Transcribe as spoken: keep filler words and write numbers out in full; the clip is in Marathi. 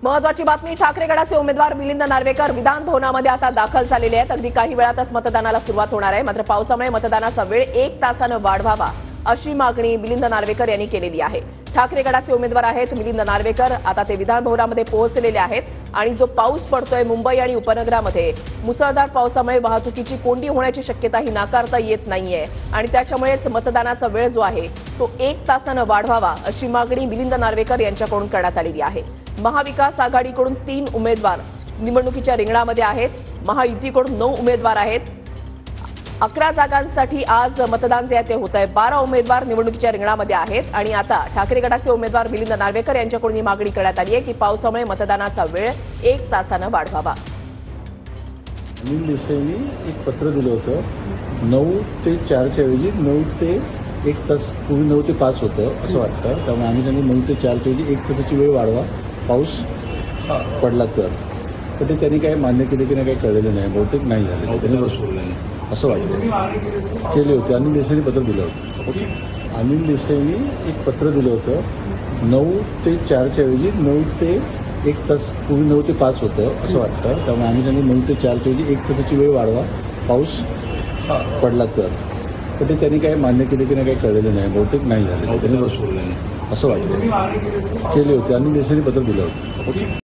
महत्वाची बातमी, ठाकरे गटाचे उमेदवार मिलिंद नार्वेकर विधान भवनामध्ये आता दाखल झालेले आहेत। अगदी काही वेळातच मतदानाला सुरुवात होणार आहे। मात्र पावसामुळे मतदानाचा वेळ एक तासाने वाढवावा अशी मागणी मिलिंद नार्वेकर यांनी केलेली आहे। ठाकरे गटाचे उमेदवार आहेत मिलिंद नार्वेकर, आता ते विधान भवनामध्ये पोहोचलेले आहेत आणि जो पाऊस पडतोय मुंबई आणि उपनगरामध्ये मुसळधार पावसामुळे वाहतुकीची कोंडी होण्याची शक्यता ही नाकारता येत नाहीये आणि त्याच्यामुळेच मतदानाचा वेळ जो आहे तो एक तासाने वाढवावा अशी मागणी मिलिंद नार्वेकर यांच्याकडून करण्यात आलेली आहे। महाविकास आघाडीकडून तीन उमेदवार निवडणुकीच्या रिंगणामध्ये आहेत। महायुतीकडून नऊ उमेदवार आहेत। अकरा जागांसाठी आज मतदान जे आहे ते होत आहे। बारा उमेदवार निवडणुकीच्या रिंगणामध्ये आहेत आणि आता ठाकरे गटाचे उमेदवार मिलिंद नार्वेकर यांच्याकडून ही मागणी करण्यात आली आहे की पावसामुळे मतदानाचा वेळ एक तासाने वाढवावा। अनिल देसाईंनी एक पत्र दिलं होतं, नऊ ते चारच्या ऐवजी नऊ ते एक तास, पूर्वी नऊ ते पाच होतं असं वाटतं। त्यामुळे आम्ही सांगितलं नऊ ते चारच्या ऐवजी एक तासाची वेळ वाढवा पाऊस पडला तर पण ते त्यांनी काही मान्य केले की नाही काही कळलेलं नाही, बहुतेक नाही झालं त्यांनी बसवलं असं वाटतं। केले होते, अनिल देसाईंनी पत्र दिलं होतं। अनिल देसाईंनी एक पत्र दिलं होतं, नऊ ते चारच्या ऐवजी नऊ ते एक तास, पूर्वी नऊ ते पाच होतं असं वाटतं। त्यामुळे आम्ही सांगितलं नऊ ते चारच्या ऐवजी एक तासाची वेळ वाढवा पाऊस पडला तर पण ते त्यांनी काही मान्य केले की नाही काही कळलेलं नाही, बहुतेक नाही झालं त्यांनी बसवलं असं वाटतं। केले होते, अनिल देसाईंनी पत्र दिलं होतं।